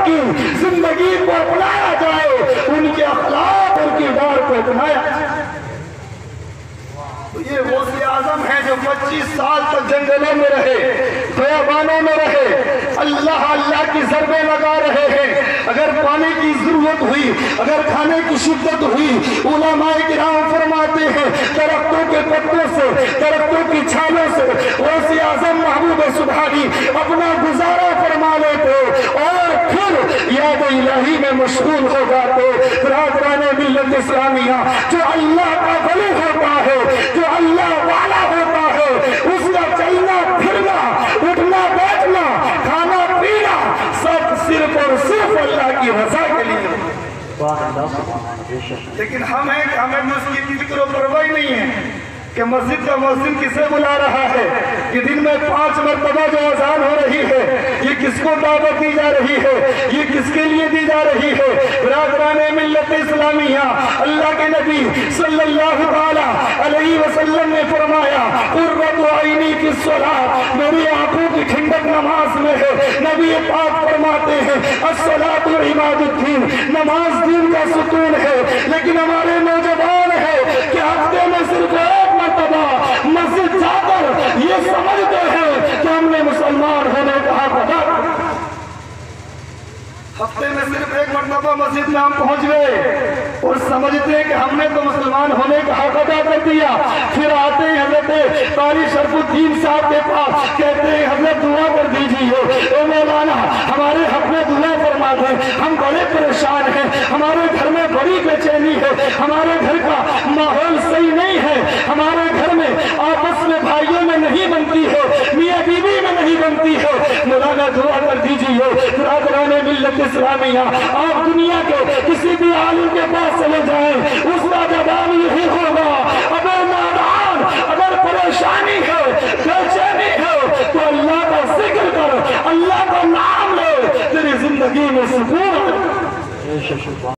کی زندگی کو اپنایا جائے، ان کے اخلاق اور کردار کو اپنایا جائے۔ یہ غوث اعظم ہے جو 25 سال تک جنگلوں میں رہے، بیابانوں میں رہے، اللہ اللہ کی ضربیں لگا رہے ہیں۔ اگر پانی کی ضرورت ہوئی، اگر کھانے کی شدت ہوئی، علماء کرام فرماتے ہیں درختوں کے پتوں سے، درختوں کی چھالوں سے غوث اعظم محبوب سبحانی اپنا گزارا فرما لیتے اور پھر یاد الہی میں مشغول ہو جاتے۔ برادران ملت اسلامیہ، جو اللہ کا ولی ہوتا ہے، جو اللہ والا ہوتا ہے، اس کا چلنا پھرنا، اٹھنا بیٹھنا، کھانا پینا سب صرف اور صرف اللہ کی رضا کے لیے۔ لیکن ہم ہیں کہ ہمیں اس کی فکر و پرواہ نہیں ہے کہ مسجد کا مؤذن کسے بلا رہا ہے، کہ دن میں 5 مرتبہ جو اذان ہو رہی ہے یہ کس کو دعوت دی جا رہی ہے، یہ کس کے لیے دی جا رہی ہے۔ برادران ملت اسلامیہ، اللہ کے نبی صلی اللہ علیہ وسلم نے فرمایا قرۃ عینی فی الصلاۃ، میری آنکھوں کی ٹھنڈک نماز میں ہے۔ نبی پاک فرماتے ہیں الصلاۃ عماد الدین، نماز دین کا ستون ہے۔ لیکن ہمارے نوجوان ہیں کہ ہفتے میں صرف ایک مرتبہ مسجد جا کر یہ سمجھتے ہیں کہ ہم نے مسلمان ہونے کا حق ادا کیا۔ ہفتے میں صرف ایک مرتبہ مسجد میں ہم پہنچ گئے اور سمجھتے ہیں کہ ہم نے تو مسلمان ہونے کا حق ادا کر دیا۔ پھر آتے ہیں حضرت قاری شرف الدین صاحب کے پاس، کہتے ہیں حضرت دعا کر دیجیے، اے مولانا ہمارے حق میں دعا فرما دیں، ہم بڑے پریشان ہیں، ہمارے گھر میں بڑی بے چینی ہے، ہمارے گھر کا ماحول صحیح نہیں ہے، ہمارے گھر میں آپس میں بھائیوں میں نہیں بنتی ہے، میاں بیوی میں نہیں بنتی ہے، مولانا دعا کر دیجیے۔ برادران ملت اسلامیہ، آپ دنیا کے کسی بھی عالم کے پاس چلے جائیں، اس کا جواب یہی ہوگا اگر نادان، اگر پریشانی ہے، بے چینی ہے تو اللہ کا ذکر کر، اللہ کا نام لے، تیری زندگی میں سکون ہے۔